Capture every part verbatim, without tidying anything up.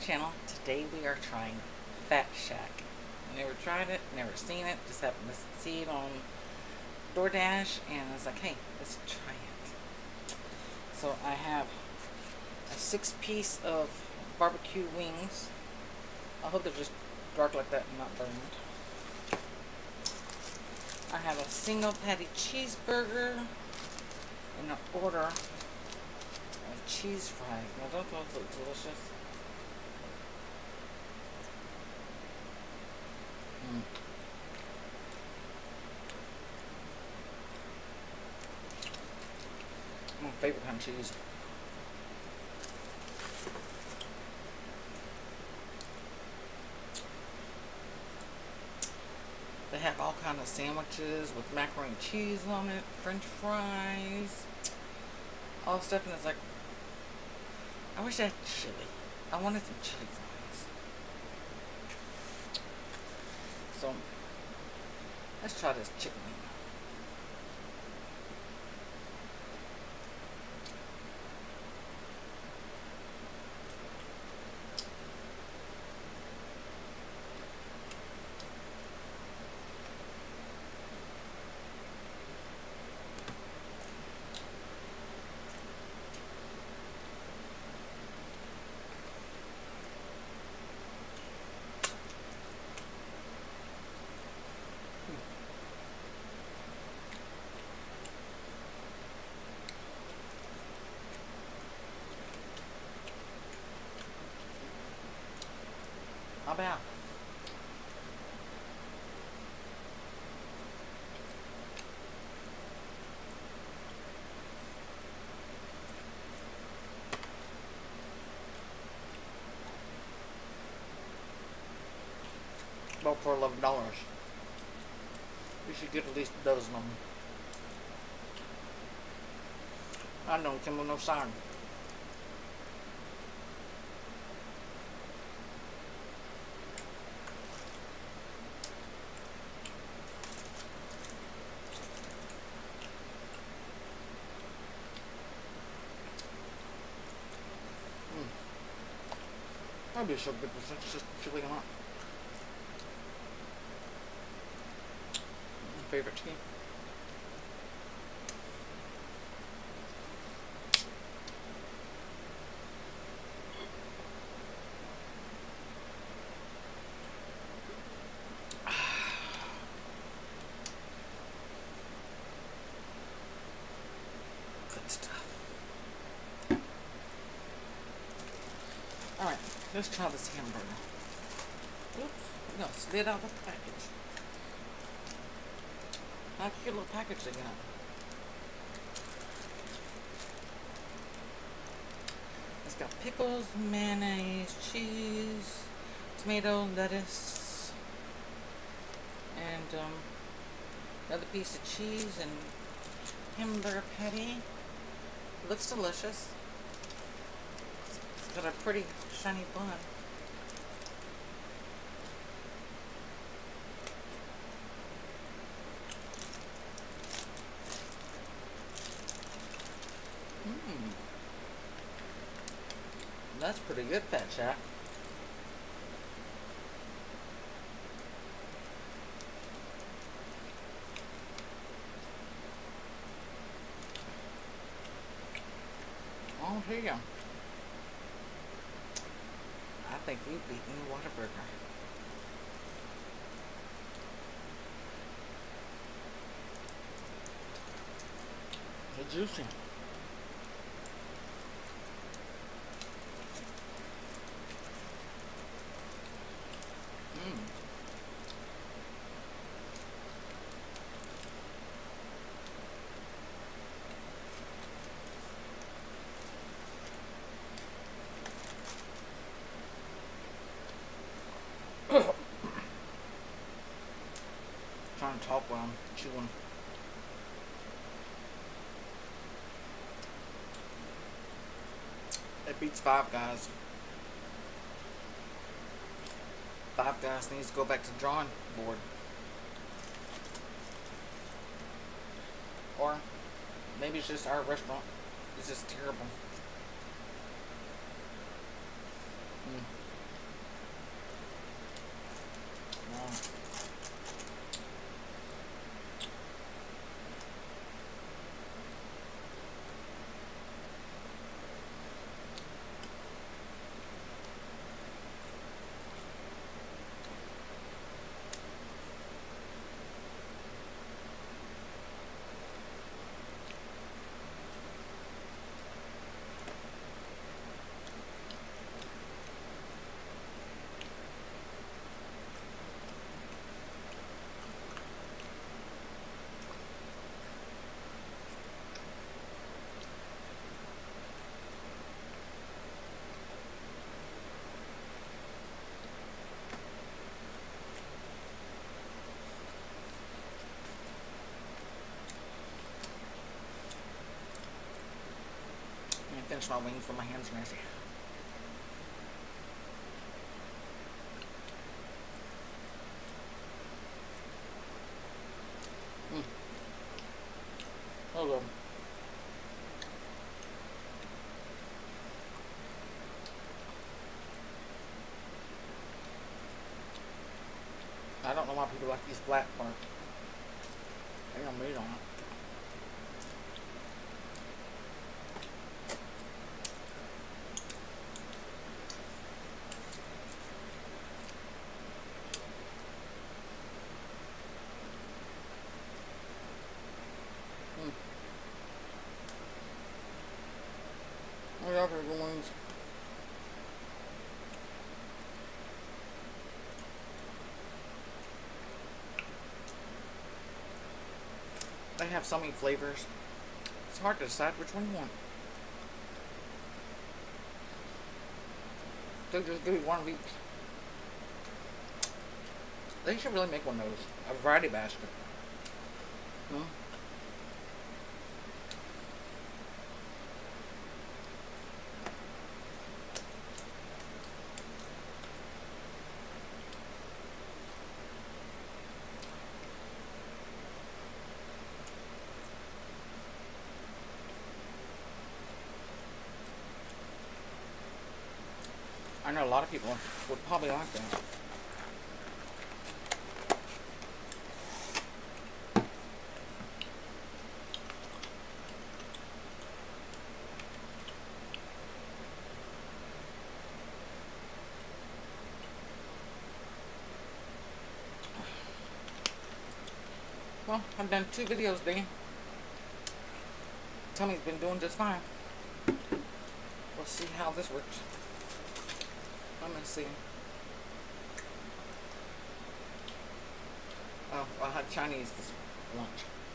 channel. Today we are trying Fat Shack. Never tried it, never seen it, just happened to see it on DoorDash, and I was like, hey, let's try it. So I have a six piece of barbecue wings. I hope they're just dark like that and not burned. I have a single patty cheeseburger and an order of cheese fries. Now don't those look delicious? Mm. My favorite kind of cheese. They have all kind of sandwiches with macaroni and cheese on it, french fries, all stuff, and it's like, I wish I had chili. I wanted some chili fries. So, let's try this chicken wing. How about? Well, for eleven dollars. You should get at least a dozen of them. I don't come with no side. That'd be so good with such just chili on it. My favorite chicken. Good stuff. Alright. Let's try this hamburger. Oops, no, slid out of the package. How cute little package they got. It's got pickles, mayonnaise, cheese, tomato, lettuce, and um, another piece of cheese and hamburger patty. Looks delicious. Got a pretty shiny bun. Mmm. That's pretty good, Fat Shack. Oh, here you go. I think we've beaten the Whataburger. It's juicy. Mmm. Trying to talk while I'm chewing. It beats Five Guys. Five Guys needs to go back to the drawing board. Or maybe it's just our restaurant. It's just terrible. Mm. finish my wings when my hands are nasty. Mm. Hold on. I don't know why people like these black parts. They don't meat on it. Mm. Oh, yeah, for the wings. They have so many flavors. It's hard to decide which one you want. They just give you one of each. They should really make one of those. A variety basket. Hmm? I know a lot of people would probably like that. Well, I've done two videos, Dan. Tummy's been doing just fine. We'll see how this works. Let me see. Oh, I had Chinese this lunch.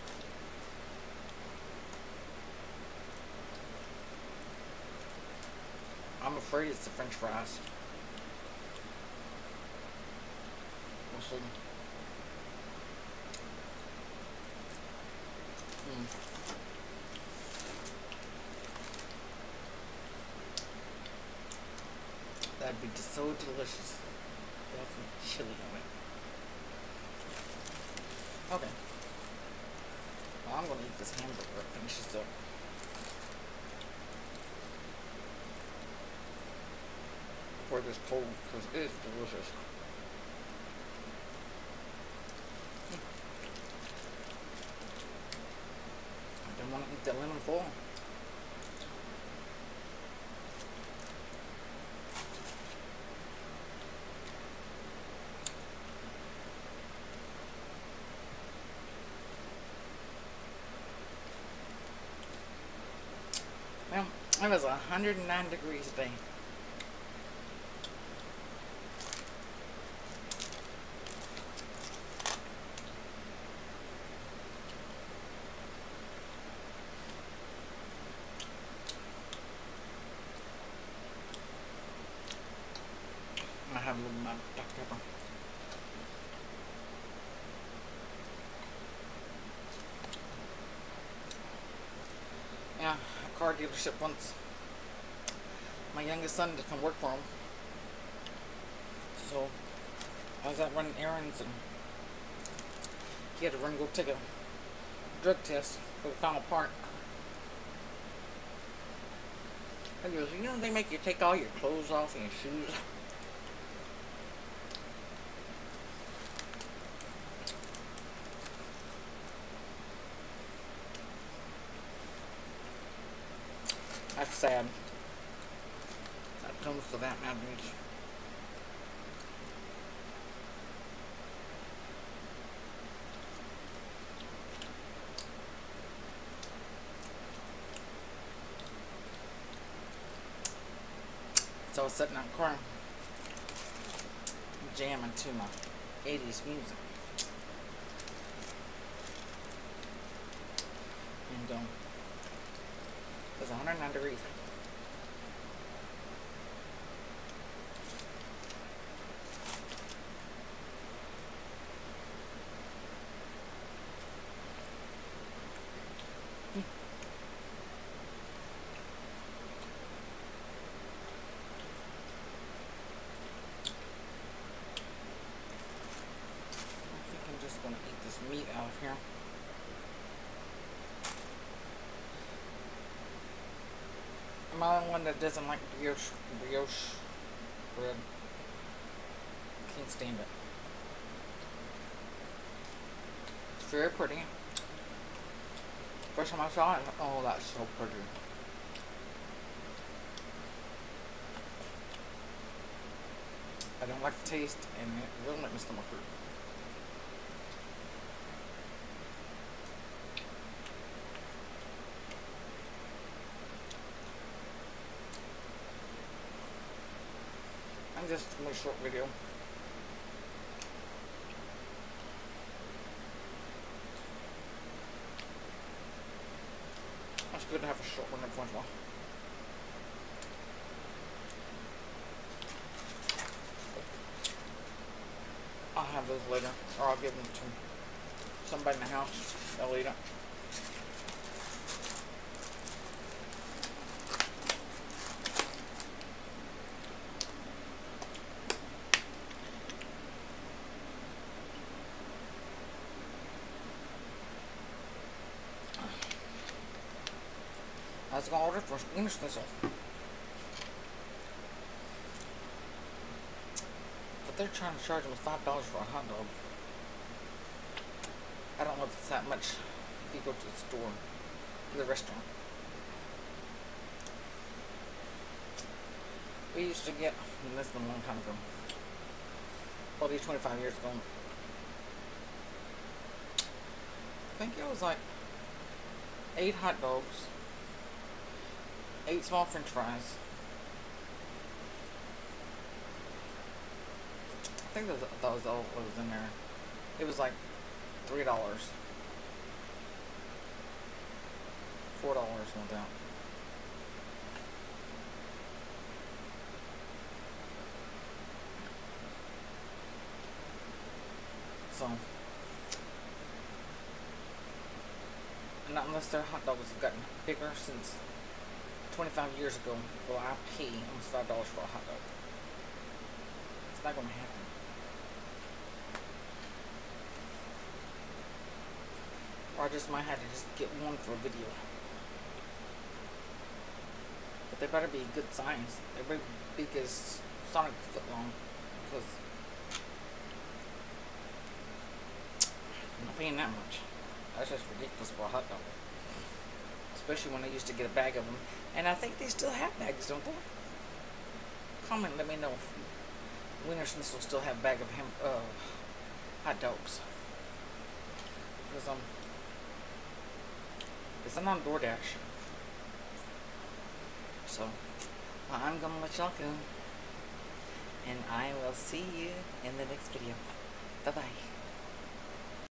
I'm afraid it's the French fries. We'll see. Mm. That'd be just so delicious. That's some chili on it. Okay. Well, I'm gonna eat this hamburger. It finishes up. Before it gets cold, because it is delicious. Mm. I don't want to eat that lemon foil. Well, it was one hundred nine degrees today. I have a little amount of black pepper. Yeah, a car dealership wants my youngest son to come work for him. So I was out running errands and he had to run and go take a drug test for the final part. He goes, you know they make you take all your clothes off and your shoes. That's sad. That comes to that nowadays. So I was sitting in the car jamming to my eighties music. And um, it was one hundred nine degrees. gonna eat this meat out of here. I'm the only one that doesn't like brioche, brioche bread. Can't stand it. It's very pretty. First time I saw it, oh, that's so pretty. I don't like the taste, and it will make my stomach hurt. I'm just doing a short video. It's good to have a short one every once in a while. I'll have those later, or I'll give them to somebody in the house. They'll eat it. I was going to order for Wiener Schnitzel. But they're trying to charge them five dollars for a hot dog. I don't know if it's that much if you go to the store, to the restaurant. We used to get, and this has been a long time ago, probably twenty-five years ago. I think it was like eight hot dogs, eight small French fries. I think that was, that was all that was in there. It was like three dollars, four dollars went down. So, not unless their hot dogs have gotten bigger since twenty-five years ago, will I pay almost five dollars for a hot dog? It's not going to happen. Or I just might have to just get one for a video. But they better be good size. They better be big as Sonic foot long, because I'm not paying that much. That's just ridiculous for a hot dog. Especially when I used to get a bag of them. And I think they still have bags, don't they? Comment, let me know if Wiener Schnitzel still have a bag of ham, uh, hot dogs. Because um, it's not on DoorDash. So, well, I'm gonna let y'all go. And I will see you in the next video. Bye bye.